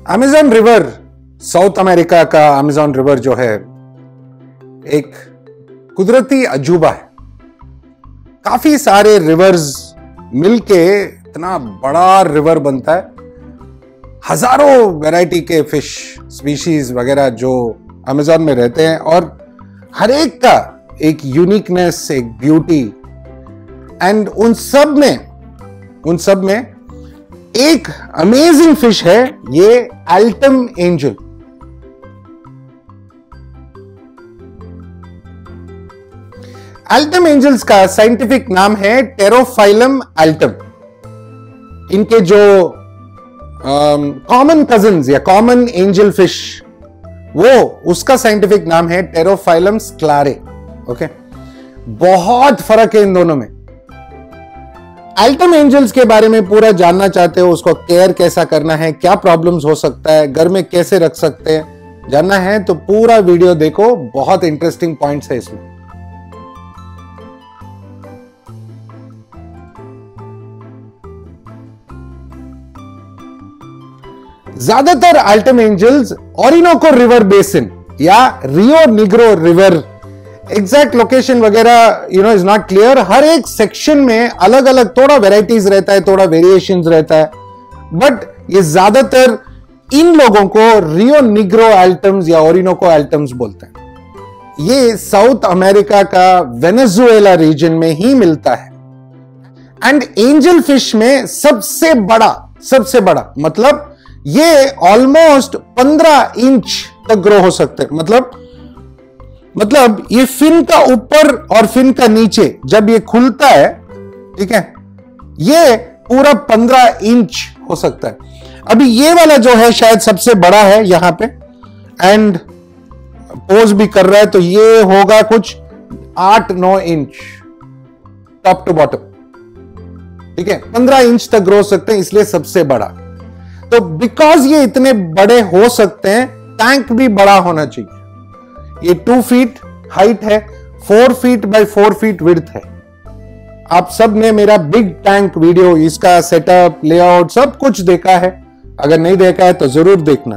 Amazon river, South America का Amazon river जो है एक कुदरती अजूबा है। काफी सारे रिवर्स मिलके इतना बड़ा रिवर बनता है। हजारों वैरायटी के फिश स्पीशीज वगैरह जो अमेज़न में रहते हैं और हर एक का एक यूनिकनेस, एक ब्यूटी, एंड उन सब में एक अमेजिंग फिश है, ये एल्टम एंजल। एल्टम एंजल्स का साइंटिफिक नाम है टेरोफाइलम एल्टम। इनके जो कॉमन कजिन्स या कॉमन एंजल फिश, वो उसका साइंटिफिक नाम है टेरोफाइलम स्क्लारे। ओके, बहुत फर्क है इन दोनों में। एल्टम एंजल्स के बारे में पूरा जानना चाहते हो, उसको केयर कैसा करना है, क्या प्रॉब्लम्स हो सकता है, घर में कैसे रख सकते हैं, जानना है तो पूरा वीडियो देखो, बहुत इंटरेस्टिंग पॉइंट्स है इसमें। ज्यादातर altum angels Orinoco river basin या Rio Negro river, exact location वगैरह इज नॉट क्लियर। हर एक सेक्शन में अलग अलग थोड़ा वेराइटीज रहता है, थोड़ा वेरिएशंस रहता है, बट ये ज्यादातर इन लोगों को रियो निग्रो एल्टम्स या ओरिनोको एल्टम्स बोलते हैं। ये साउथ अमेरिका का वेनेजुएला रीजन में ही मिलता है। एंड एंजल फिश में सबसे बड़ा मतलब ये ऑलमोस्ट 15 इंच तक ग्रो हो सकते हैं। मतलब ये फिन का ऊपर और फिन का नीचे जब ये खुलता है, ठीक है, ये पूरा 15 इंच हो सकता है। अभी ये वाला जो है शायद सबसे बड़ा है यहां पे, एंड पोज भी कर रहा है, तो ये होगा कुछ 8-9 इंच टॉप टू बॉटम, ठीक है, 15 इंच तक ग्रो सकते हैं, इसलिए सबसे बड़ा। तो बिकॉज ये इतने बड़े हो सकते हैं, टैंक भी बड़ा होना चाहिए। ये 2 फीट हाइट है, 4 फीट बाय 4 फीट विड्थ है। आप सब ने मेरा बिग टैंक वीडियो, इसका सेटअप, लेआउट सब कुछ देखा है। अगर नहीं देखा है तो जरूर देखना।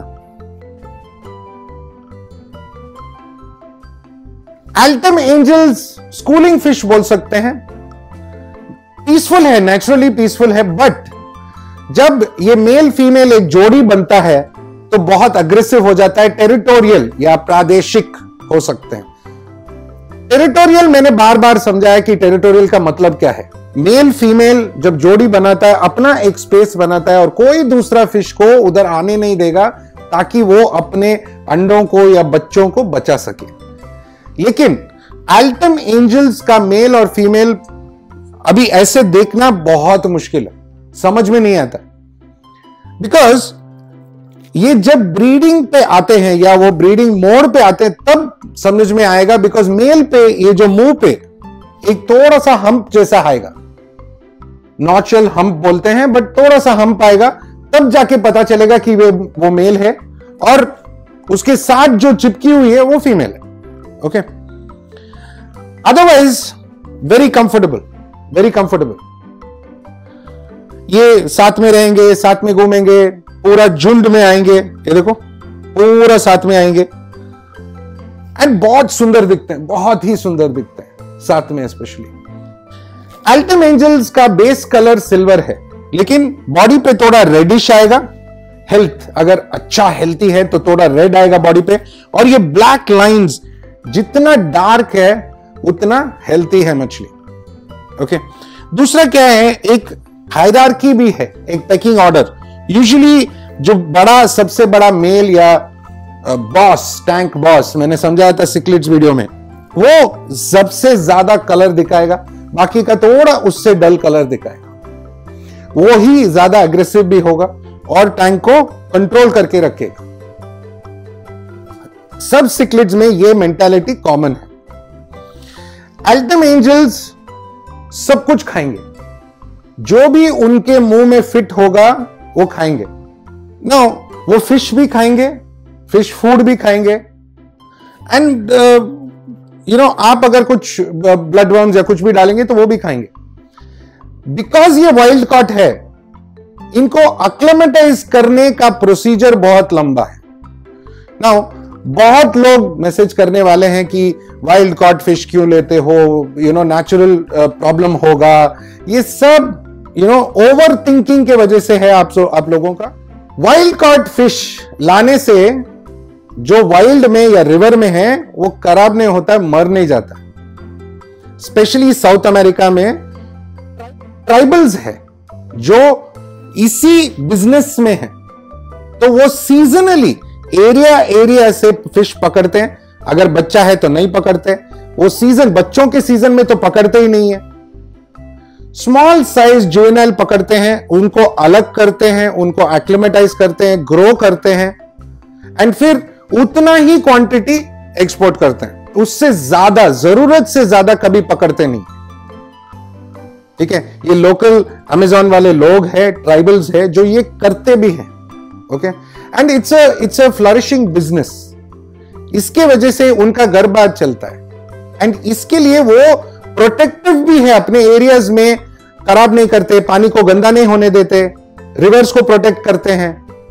एल्टम एंजल्स स्कूलिंग फिश बोल सकते हैं। पीसफुल है, नेचुरली पीसफुल है, बट जब ये मेल फीमेल एक जोड़ी बनता है तो बहुत अग्रेसिव हो जाता है, टेरिटोरियल या प्रादेशिक हो सकते हैं। टेरिटोरियल मैंने बार बार समझाया कि टेरिटोरियल का मतलब क्या है। मेल फीमेल जब जोड़ी बनाता है, अपना एक स्पेस बनाता है और कोई दूसरा फिश को उधर आने नहीं देगा, ताकि वो अपने अंडों को या बच्चों को बचा सके। लेकिन एल्टम एंजल्स का मेल और फीमेल अभी ऐसे देखना बहुत मुश्किल है, समझ में नहीं आता, बिकॉज ये जब ब्रीडिंग पे आते हैं या वो ब्रीडिंग मोड पे आते हैं तब समझ में आएगा। बिकॉज मेल पे ये जो मुंह पे एक थोड़ा सा हम्प जैसा आएगा, नॉचल हम्प बोलते हैं, बट थोड़ा सा हम्प आएगा, तब जाके पता चलेगा कि वो मेल है, और उसके साथ जो चिपकी हुई है वो फीमेल है। Okay, otherwise very comfortable. ये साथ में रहेंगे, साथ में घूमेंगे, पूरा झुंड में आएंगे, ये देखो पूरा साथ में आएंगे, एंड बहुत सुंदर दिखते हैं, बहुत ही सुंदर दिखते हैं साथ में। स्पेशली एल्टम एंजल्स का बेस कलर सिल्वर है, लेकिन बॉडी पे थोड़ा रेडिश आएगा। हेल्थ अगर अच्छा हेल्थी है तो थोड़ा रेड आएगा बॉडी पे, और ये ब्लैक लाइंस जितना डार्क है उतना हेल्थी है मछली। ओके, दूसरा क्या है, एक हायरार्की भी है, एक पेकिंग ऑर्डर। यूजुअली जो सबसे बड़ा मेल या बॉस, टैंक बॉस, मैंने समझाया था सिक्लिड्स वीडियो में, वो सबसे ज्यादा कलर दिखाएगा, बाकी का थोड़ा उससे डल कलर दिखाएगा। वो ही ज्यादा अग्रेसिव भी होगा और टैंक को कंट्रोल करके रखेगा। सब सिक्लिड्स में ये मेंटालिटी कॉमन है। एल्टम एंजल्स सब कुछ खाएंगे, जो भी उनके मुंह में फिट होगा वो खाएंगे। नो, वो फिश भी खाएंगे, फिश फूड भी खाएंगे, एंड आप अगर कुछ ब्लड वर्म्स या कुछ भी डालेंगे तो वो भी खाएंगे। बिकॉज ये वाइल्ड कॉट है, इनको अक्लेमेटाइज करने का प्रोसीजर बहुत लंबा है। नाउ बहुत लोग मैसेज करने वाले हैं कि वाइल्ड कॉट फिश क्यों लेते हो, नेचुरल प्रॉब्लम होगा। ये सब ओवर थिंकिंग के वजह से है आप लोगों का। वाइल्ड कॉट फिश लाने से जो वाइल्ड में या रिवर में है वो खराब नहीं होता, मर नहीं जाता। स्पेशली साउथ अमेरिका में ट्राइबल्स है जो इसी बिजनेस में है, तो वो सीजनली एरिया से फिश पकड़ते हैं। अगर बच्चा है तो नहीं पकड़ते, वो बच्चों के सीजन में तो पकड़ते ही नहीं है। स्मॉल साइज जुवेनाइल पकड़ते हैं, उनको अलग करते हैं, उनको एक्लिमेटाइज करते हैं, ग्रो करते हैं एंड फिर उतना ही क्वांटिटी एक्सपोर्ट करते हैं। उससे ज्यादा, जरूरत से ज्यादा कभी पकड़ते नहीं। ठीक है, ये लोकल अमेज़न वाले लोग हैं, ट्राइबल्स है, जो ये करते भी हैं। Okay, and it's a flourishing business. इसके वजह से उनका घर बार चलता है एंड इसके लिए वो प्रोटेक्टिव भी है, अपने एरियाज में खराब नहीं करते, पानी को गंदा नहीं होने देते, रिवर्स को प्रोटेक्ट करते हैं,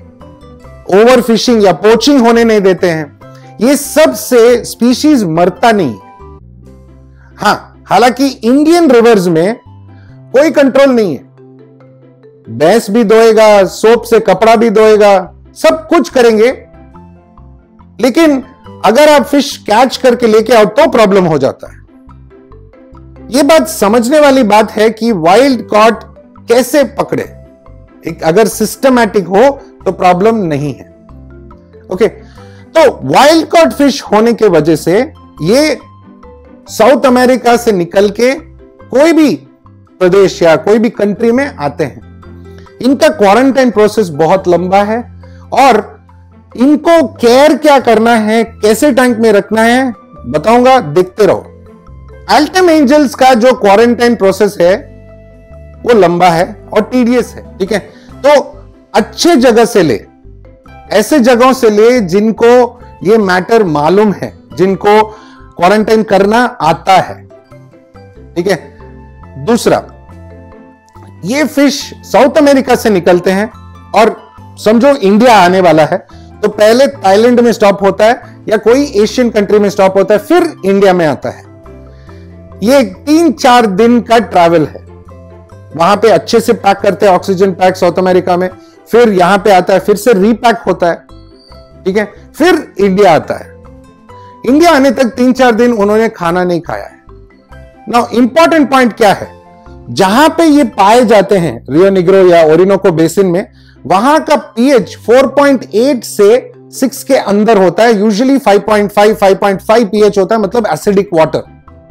ओवर फिशिंग या पोचिंग होने नहीं देते हैं। ये सब से स्पीशीज मरता नहीं। हां, हालांकि इंडियन रिवर्स में कोई कंट्रोल नहीं है। भैंस भी धोएगा, सोप से कपड़ा भी धोएगा, सब कुछ करेंगे, लेकिन अगर आप फिश कैच करके लेके आओ तो प्रॉब्लम हो जाता है। यह बात समझने वाली बात है कि वाइल्ड कॉट कैसे पकड़े। अगर सिस्टमैटिक हो तो प्रॉब्लम नहीं है। ओके, तो वाइल्ड कॉट फिश होने के वजह से ये साउथ अमेरिका से निकल के कोई भी प्रदेश या कोई भी कंट्री में आते हैं। इनका क्वारंटाइन प्रोसेस बहुत लंबा है और इनको केयर क्या करना है, कैसे टैंक में रखना है, बताऊंगा, देखते रहो। अल्टम एंजल्स का जो क्वारंटाइन प्रोसेस है वो लंबा है और टीडियस है। ठीक है, तो अच्छे जगह से ले, ऐसे जगहों से ले जिनको ये मैटर मालूम है, जिनको क्वारंटाइन करना आता है। ठीक है, दूसरा, ये फिश साउथ अमेरिका से निकलते हैं और समझो इंडिया आने वाला है तो पहले थाईलैंड में स्टॉप होता है या कोई एशियन कंट्री में स्टॉप होता है, फिर इंडिया में आता है। ये 3-4 दिन का ट्रैवल है। वहां पे अच्छे से पैक करते हैं, ऑक्सीजन पैक साउथ अमेरिका में, फिर यहां पे आता है, फिर से रीपैक होता है। ठीक है, फिर इंडिया आता है। इंडिया आने तक 3-4 दिन उन्होंने खाना नहीं खाया है। नाउ इंपॉर्टेंट पॉइंट क्या है, जहां पे ये पाए जाते हैं रियो निग्रो या ओरिनोको बेसिन में, वहां का पीएच 4.8 से 6 के अंदर होता है। यूजुअली 5.5 पीएच होता है, मतलब एसिडिक वाटर।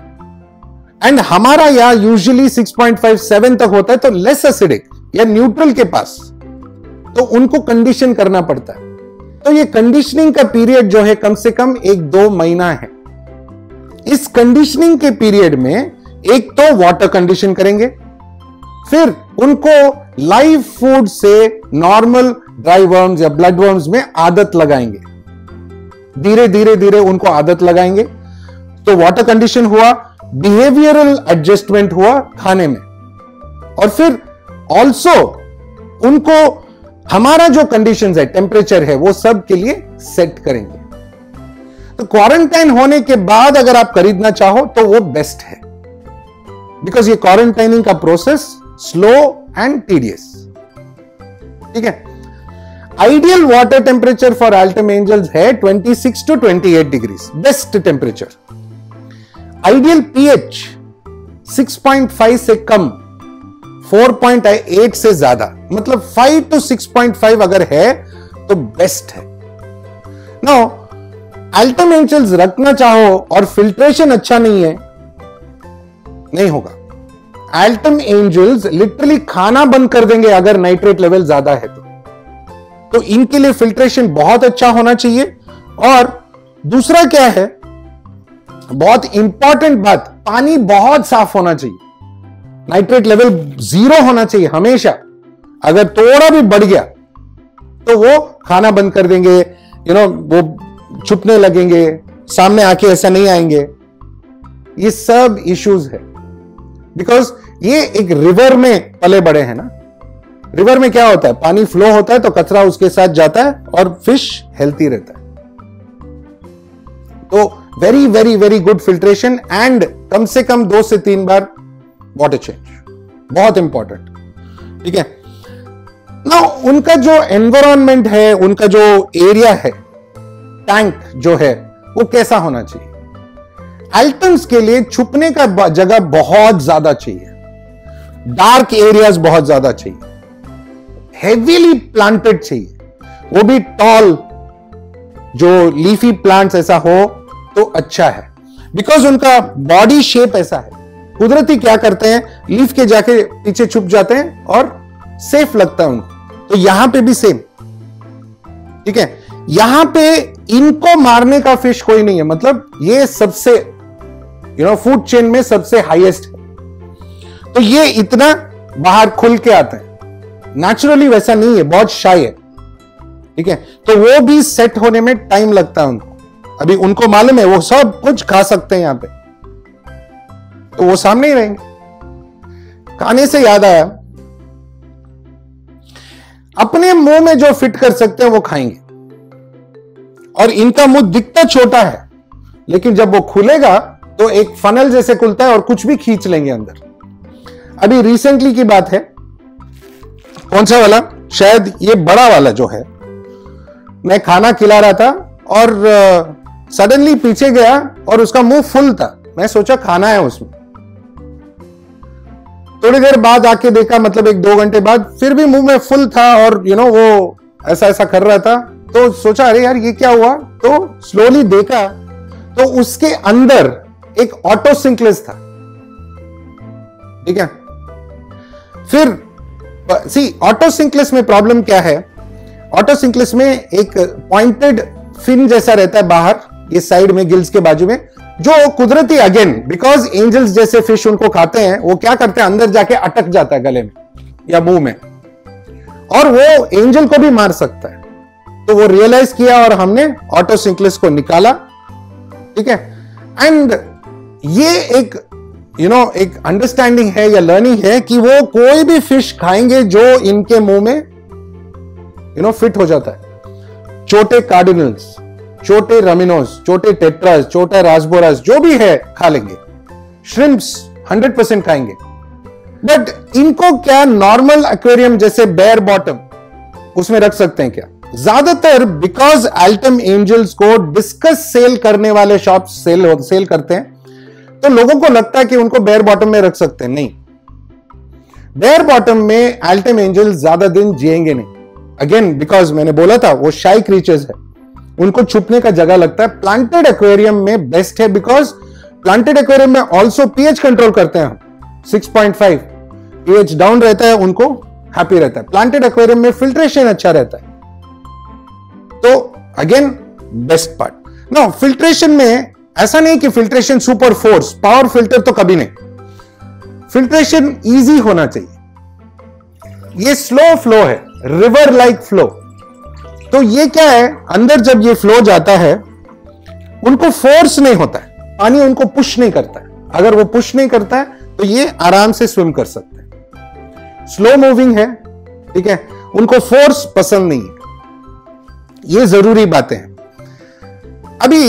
एंड हमारा यहां यूजुअली 6.5-7 तक होता है, तो लेस एसिडिक या न्यूट्रल के पास। तो उनको कंडीशन करना पड़ता है। तो ये कंडीशनिंग का पीरियड जो है कम से कम 1-2 महीना है। इस कंडीशनिंग के पीरियड में एक तो वाटर कंडीशन करेंगे, फिर उनको लाइव फूड से नॉर्मल ड्राई वर्म्स या ब्लड वर्म्स में आदत लगाएंगे। धीरे धीरे उनको आदत लगाएंगे। तो वाटर कंडीशन हुआ, बिहेवियरल एडजस्टमेंट हुआ खाने में, और फिर ऑल्सो उनको हमारा जो कंडीशंस है, टेम्परेचर है, वो सब के लिए सेट करेंगे। तो क्वारंटाइन होने के बाद अगर आप खरीदना चाहो तो वो बेस्ट है, बिकॉज ये क्वारंटाइनिंग का प्रोसेस स्लो एंड टीडियस। ठीक है, ideal water temperature for altum angels है 26 to 28 degrees, best temperature. Ideal pH 6.5 से कम, 4.8 से ज्यादा, मतलब 5 to 6.5 अगर है तो बेस्ट है। नाउ अल्टम एंजल्स रखना चाहो और फिल्ट्रेशन अच्छा नहीं है, नहीं होगा। अल्टम एंजल्स लिटरली खाना बंद कर देंगे अगर नाइट्रेट लेवल ज्यादा है तो इनके लिए फिल्ट्रेशन बहुत अच्छा होना चाहिए। और दूसरा क्या है, बहुत इंपॉर्टेंट बात, पानी बहुत साफ होना चाहिए। नाइट्रेट लेवल 0 होना चाहिए हमेशा। अगर थोड़ा भी बढ़ गया तो वो खाना बंद कर देंगे, वो छुपने लगेंगे, सामने आके ऐसा नहीं आएंगे। ये सब इश्यूज है, बिकॉज ये एक रिवर में पले बड़े हैं ना। रिवर में क्या होता है, पानी फ्लो होता है तो कचरा उसके साथ जाता है और फिश हेल्थी रहता है। तो very very very good filtration and कम से कम 2 से 3 बार वाटर चेंज, बहुत इंपॉर्टेंट। ठीक है ना। उनका जो एनवायरमेंट है, उनका जो एरिया है, टैंक जो है वो कैसा होना चाहिए? आल्टम्स के लिए छुपने का जगह बहुत ज्यादा चाहिए, डार्क एरियाज बहुत ज्यादा चाहिए, हेवीली प्लांटेड चाहिए, वो भी टॉल, जो लीफी प्लांट्स ऐसा हो तो अच्छा है, बिकॉज उनका बॉडी शेप ऐसा है। कुदरती क्या करते हैं, लीफ के जाके पीछे छुप जाते हैं और सेफ लगता है उनको। तो यहां पे भी सेम, ठीक है। यहां पे इनको मारने का फिश कोई नहीं है, मतलब ये सबसे फूड चेन में सबसे हाईएस्ट है। तो ये इतना बाहर खुल के आते हैं, नेचुरली वैसा नहीं है, बहुत शाय है। ठीक है, तो वो भी सेट होने में टाइम लगता है उनको। अभी उनको मालूम है वो सब कुछ खा सकते हैं यहां पे, तो वो सामने ही रहेंगे। खाने से याद आया, अपने मुंह में जो फिट कर सकते हैं वो खाएंगे। और इनका मुंह दिखता छोटा है, लेकिन जब वो खुलेगा तो एक फनल जैसे खुलता है और कुछ भी खींच लेंगे अंदर। अभी रिसेंटली की बात है, कौन सा वाला, शायद ये बड़ा वाला जो है, मैं खाना खिला रहा था और सडनली पीछे गया और उसका मुंह फुल था। मैं सोचा खाना है उसमें। थोड़ी देर बाद आके देखा, मतलब 1-2 घंटे बाद, फिर भी मुंह में फुल था और वो ऐसा ऐसा कर रहा था। तो सोचा अरे यार ये क्या हुआ, तो स्लोली देखा तो उसके अंदर एक ऑटोसिंक्लेस था। ठीक है, फिर सी ऑटोसिंक्लेस में प्रॉब्लम क्या है, ऑटोसिंक्लेस में एक पॉइंटेड फिन जैसा रहता है बाहर, ये साइड में गिल्स के बाजू में, जो कुदरती अगेन बिकॉज एंजल्स जैसे फिश उनको खाते हैं, वो क्या करते हैं अंदर जाके अटक जाता है गले में या मुंह में, और वो एंजल को भी मार सकता है। तो वो रियलाइज किया और हमने ऑटोसिंक्लेस को निकाला। ठीक है, एंड ये एक एक अंडरस्टैंडिंग है या लर्निंग है कि वो कोई भी फिश खाएंगे जो इनके मुंह में फिट हो जाता है। छोटे कार्डिनल्स, छोटे रमिनोस, छोटे टेट्रास, छोटा रासबोरास, जो भी है खा लेंगे। श्रिम्प्स 100% खाएंगे। बट इनको क्या नॉर्मल एक्वेरियम जैसे बेयर बॉटम उसमें रख सकते हैं क्या? ज्यादातर बिकॉज आल्टम एंजल्स को डिस्कस सेल करने वाले शॉप सेल करते हैं, तो लोगों को लगता है कि उनको बेयर बॉटम में रख सकते हैं। नहीं, बेयर बॉटम में आल्टम एंजल्स ज्यादा दिन जिएंगे नहीं। अगेन बिकॉज मैंने बोला था वो शाई क्रीचर्स है, उनको छुपने का जगह लगता है। प्लांटेड एक्वेरियम में बेस्ट है, बिकॉज प्लांटेड एक्वेरियम में ऑल्सो पीएच कंट्रोल करते हैं हम। 6.5 पीएच डाउन रहता है, उनको हैप्पी रहता है। प्लांटेड एक्वेरियम में फिल्ट्रेशन अच्छा रहता है। तो again best part no, filtration में ऐसा नहीं कि filtration super force power filter, तो कभी नहीं। फिल्ट्रेशन इजी होना चाहिए। ये स्लो फ्लो है, रिवर लाइक फ्लो। तो ये क्या है, अंदर जब ये फ्लो जाता है उनको फोर्स नहीं होता है, पानी उनको पुश नहीं करता है। अगर वो पुश नहीं करता है तो ये आराम से स्विम कर सकते हैं। स्लो मूविंग है, ठीक है, उनको फोर्स पसंद नहीं है। ये जरूरी बातें हैं। अभी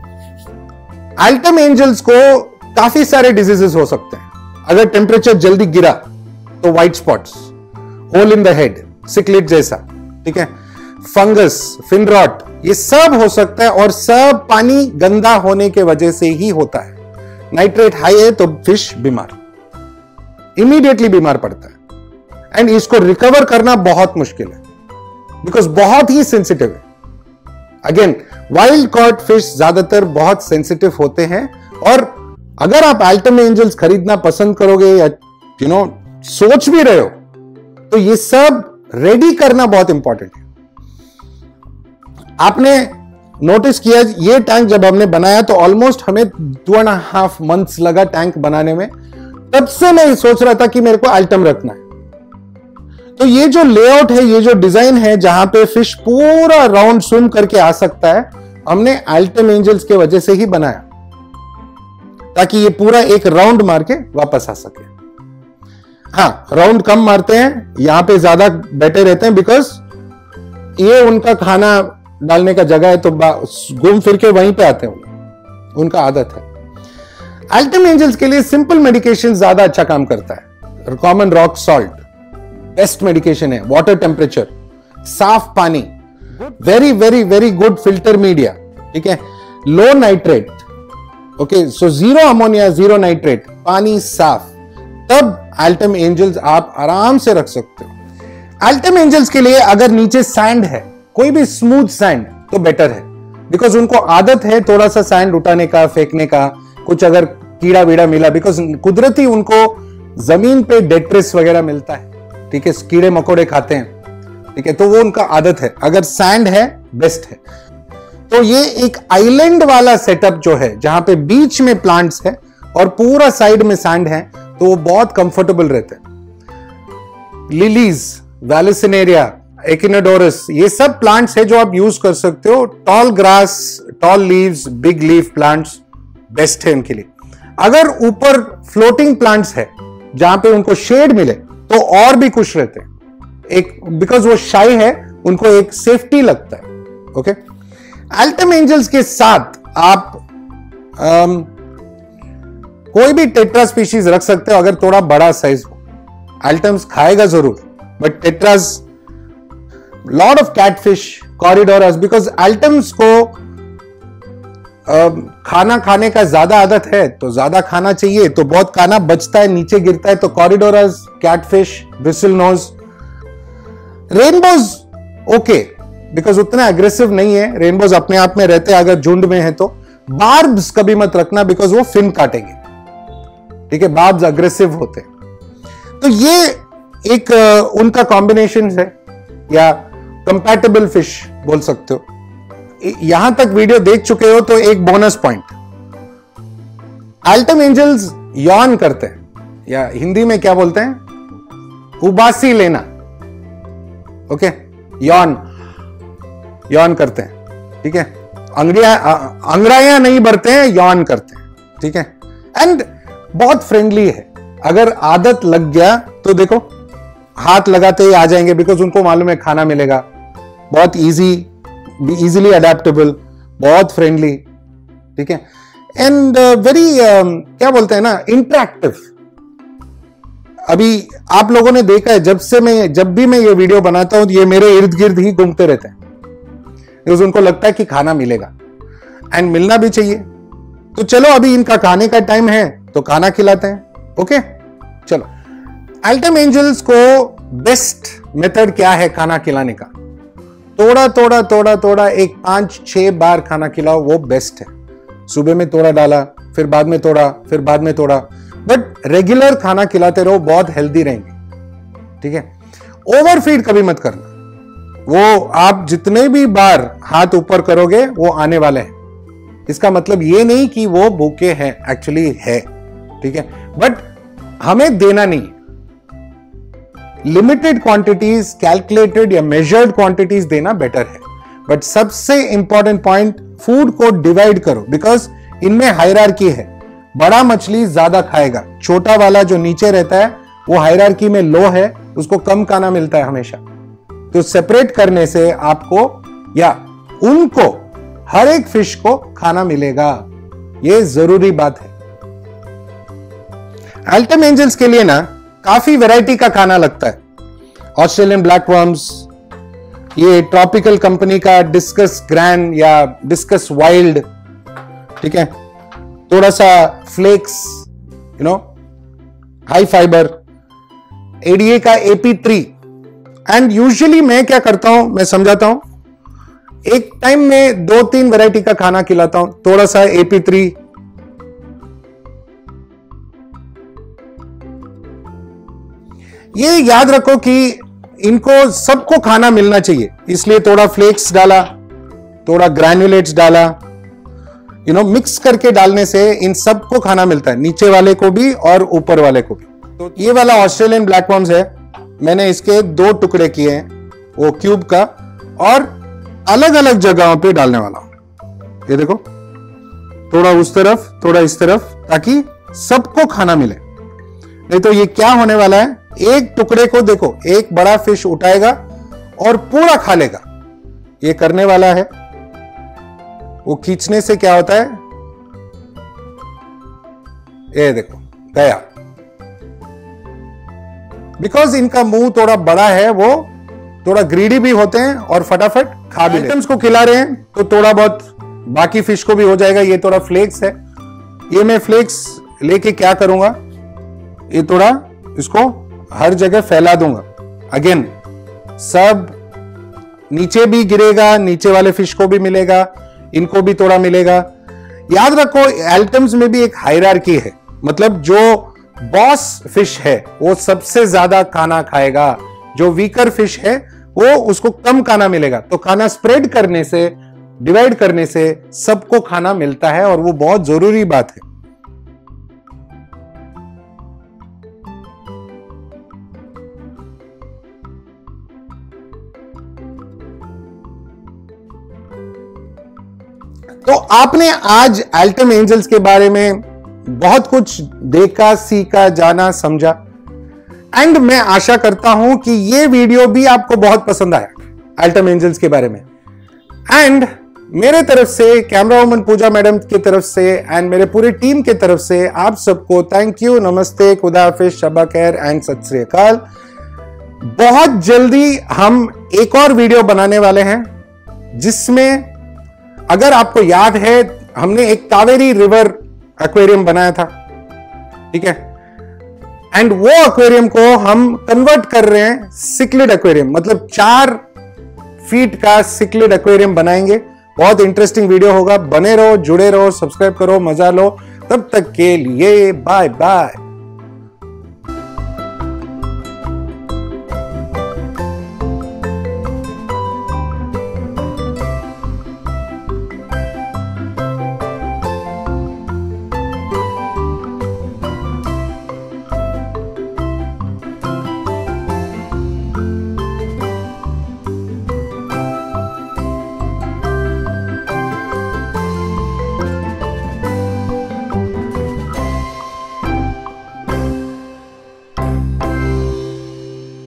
आल्टम एंजल्स को काफी सारे डिजीजेस हो सकते हैं। अगर टेम्परेचर जल्दी गिरा तो white spots, hole in the head, cichlid जैसा, ठीक है, फंगस, फिन रॉट, ये सब हो सकता है। और सब पानी गंदा होने के वजह से ही होता है। नाइट्रेट हाई है तो फिश बीमार, इमीडिएटली बीमार पड़ता है। एंड इसको रिकवर करना बहुत मुश्किल है, बिकॉज बहुत ही सेंसिटिव है। अगेन वाइल्ड कॉट फिश ज्यादातर बहुत सेंसिटिव होते हैं। और अगर आप आल्टम एंजल्स खरीदना पसंद करोगे या सोच भी रहे हो, तो ये सब रेडी करना बहुत इंपॉर्टेंट है। आपने नोटिस किया, ये टैंक जब हमने बनाया तो ऑलमोस्ट हमें 2.5 मंथ्स लगा टैंक बनाने में। तब से मैं सोच रहा था कि मेरे को आल्टम रखना है। तो ये जो लेआउट है, ये जो डिजाइन है, जहां पे फिश पूरा राउंड स्विम करके आ सकता है, हमने आल्टम एंजल्स के वजह से ही बनाया, ताकि ये पूरा एक राउंड मार के वापस आ सके। हाँ, राउंड कम मारते हैं, यहां पे ज्यादा बैठे रहते हैं बिकॉज ये उनका खाना डालने का जगह है, तो घूम फिर के वहीं पे आते हैं, उनका आदत है। अल्टम एंजल्स के लिए सिंपल मेडिकेशन ज्यादा अच्छा काम करता है। Common rock salt best medication है। वाटर टेम्परेचर, साफ पानी, very very very good filter media, ठीक है। Low nitrate, okay, so zero ammonia, zero nitrate, पानी साफ, तब अल्टम एंजल्स आप आराम से रख सकते हो। अल्टम एंजल्स के लिए अगर नीचे सैंड है, कोई भी स्मूथ सैंड, तो बेटर है, बिकॉज उनको आदत है थोड़ा सा सैंड उठाने का, फेंकने का, कुछ अगर कीड़ा वीड़ा मिला, बिकॉज कुदरती उनको जमीन पे डेट्रिस वगैरह मिलता है, ठीक है, कीड़े मकोड़े खाते हैं, ठीक है, तो वो उनका आदत है। अगर सैंड है बेस्ट है। तो ये एक आइलैंड वाला सेटअप जो है, जहां पे बीच में प्लांट्स है और पूरा साइड में सैंड है, तो वो बहुत कंफर्टेबल रहते हैं। लिलीज, वैलिसिनेरिया, एकिनोडोरस, ये सब प्लांट्स है जो आप यूज कर सकते हो। Tall grass, tall leaves, big leaf plants best है उनके लिए। अगर ऊपर फ्लोटिंग प्लांट्स है जहां पे उनको शेड मिले, तो और भी खुश रहते हैं, एक बिकॉज वो शाई है, उनको एक सेफ्टी लगता है। ओके, अल्टम एंजल्स के साथ आप कोई भी टेट्रा स्पीशीज रख सकते हो अगर थोड़ा बड़ा साइज हो। अल्टम्स खाएगा जरूर, but tetras, lot of catfish, corydoras, because altums को खाना खाने का ज्यादा आदत है, तो ज्यादा खाना चाहिए, तो बहुत खाना बचता है, नीचे गिरता है, तो corydoras, catfish, bristlenose, rainbows okay, because उतना एग्रेसिव नहीं है, रेनबोज अपने आप में रहते हैं अगर झुंड में है तो। बार्ब्स कभी मत रखना बिकॉज वो फिन काटेंगे, ठीक है, बार्ब्स अग्रेसिव होते हैं। तो ये एक उनका कॉम्बिनेशन है, या कंपैटिबल फिश बोल सकते हो। यहां तक वीडियो देख चुके हो तो एक bonus point, altum angels yawn करते हैं, या हिंदी में क्या बोलते हैं, उबासी लेना, ओके, यॉन करते हैं, ठीक है, अंगड़ाइयां नहीं भरते हैं, यॉन करते हैं, ठीक है। एंड बहुत फ्रेंडली है, अगर आदत लग गया तो देखो हाथ लगाते ही आ जाएंगे, बिकॉज उनको मालूम है खाना मिलेगा। बहुत इजीली अडेप्टेबल, बहुत फ्रेंडली, ठीक है, एंड वेरी क्या बोलते हैं ना, इंटरैक्टिव। अभी आप लोगों ने देखा है, जब भी मैं ये वीडियो बनाता हूं, ये मेरे इर्द गिर्द ही घूमते रहते हैं, बिकॉज उनको लगता है कि खाना मिलेगा, एंड मिलना भी चाहिए। तो चलो अभी इनका खाने का टाइम है, तो खाना खिलाते हैं। ओके, चलो। अल्टम एंजल्स को बेस्ट मेथड क्या है खाना खिलाने का, थोड़ा एक 5-6 बार खाना खिलाओ, वो बेस्ट है। सुबह में थोड़ा डाला, फिर बाद में थोड़ा, फिर बाद में थोड़ा, बट रेगुलर खाना खिलाते रहो, बहुत हेल्दी रहेंगे, ठीक है। ओवरफीड कभी मत करना, वो आप जितने भी बार हाथ ऊपर करोगे वो आने वाले हैं। इसका मतलब ये नहीं कि वो भूखे हैं, एक्चुअली है, ठीक है, बट हमें देना नहीं। लिमिटेड क्वांटिटीज, कैलकुलेटेड या मेजर्ड क्वांटिटीज देना बेटर है। बट सबसे इंपॉर्टेंट पॉइंट, फूड को डिवाइड करो, बिकॉज इनमें हायरार्की है। बड़ा मछली ज्यादा खाएगा, छोटा वाला जो नीचे रहता है वो हायरार्की में लो है, उसको कम खाना मिलता है हमेशा। तो सेपरेट करने से आपको या उनको, हर एक फिश को खाना मिलेगा, ये जरूरी बात है। अल्टम एंजल्स के लिए ना काफी वैरायटी का खाना लगता है। ऑस्ट्रेलियन ब्लैक वर्म्स, ये ट्रॉपिकल कंपनी का डिस्कस ग्रैंड या डिस्कस वाइल्ड, ठीक है, थोड़ा सा फ्लेक्स, हाई फाइबर, एडीए का AP3। एंड यूजुअली मैं क्या करता हूं, मैं समझाता हूं, एक टाइम में 2-3 वैरायटी का खाना खिलाता हूं, थोड़ा सा AP3, ये याद रखो कि इनको सबको खाना मिलना चाहिए, इसलिए थोड़ा फ्लेक्स डाला, थोड़ा ग्रैन्युलेट्स डाला, मिक्स करके डालने से इन सबको खाना मिलता है, नीचे वाले को भी और ऊपर वाले को भी। तो ये वाला ऑस्ट्रेलियन ब्लैक वर्म्स है, मैंने इसके 2 टुकड़े किए हैं, वो क्यूब का, और अलग अलग जगहों पे डालने वाला हूं। ये देखो, थोड़ा उस तरफ, थोड़ा इस तरफ, ताकि सबको खाना मिले। नहीं तो ये क्या होने वाला है, एक टुकड़े को देखो, एक बड़ा फिश उठाएगा और पूरा खा लेगा। ये करने वाला है, वो खींचने से क्या होता है, ये देखो गया। बिकॉज इनका मुंह थोड़ा बड़ा है, वो थोड़ा ग्रीडी भी होते हैं और फटाफट खा भी लेते हैं। आइटम्स को खिला रहे हैं तो थोड़ा बहुत बाकी फिश को भी हो जाएगा। ये थोड़ा फ्लेक्स है, ये मैं फ्लेक्स लेके क्या करूंगा, ये थोड़ा इसको हर जगह फैला दूंगा। अगेन सब नीचे भी गिरेगा, नीचे वाले फिश को भी मिलेगा, इनको भी थोड़ा मिलेगा। याद रखो एल्टम्स में भी एक हायरार्की है, मतलब जो बॉस फिश है वो सबसे ज्यादा खाना खाएगा, जो वीकर फिश है वो उसको कम खाना मिलेगा। तो खाना स्प्रेड करने से, डिवाइड करने से सबको खाना मिलता है और वो बहुत जरूरी बात है। तो आपने आज एल्टम एंजल्स के बारे में बहुत कुछ देखा, सीखा, जाना, समझा। एंड मैं आशा करता हूं कि ये वीडियो भी आपको बहुत पसंद आया एल्टम एंजल्स के बारे में। एंड मेरे तरफ से, कैमरा वुमन पूजा मैडम की तरफ से एंड मेरे पूरी टीम की तरफ से आप सबको थैंक यू, नमस्ते, खुदा हाफिज, शबा खैर एंड सत श्री अकाल। बहुत जल्दी हम एक और वीडियो बनाने वाले हैं, जिसमें अगर आपको याद है हमने एक कावेरी रिवर एक्वेरियम बनाया था, ठीक है, एंड वो एक्वेरियम को हम कन्वर्ट कर रहे हैं सिक्लिड एक्वेरियम, मतलब 4 फीट का सिक्लिड एक्वेरियम बनाएंगे। बहुत इंटरेस्टिंग वीडियो होगा, बने रहो, जुड़े रहो, सब्सक्राइब करो, मजा लो। तब तक के लिए बाय बाय।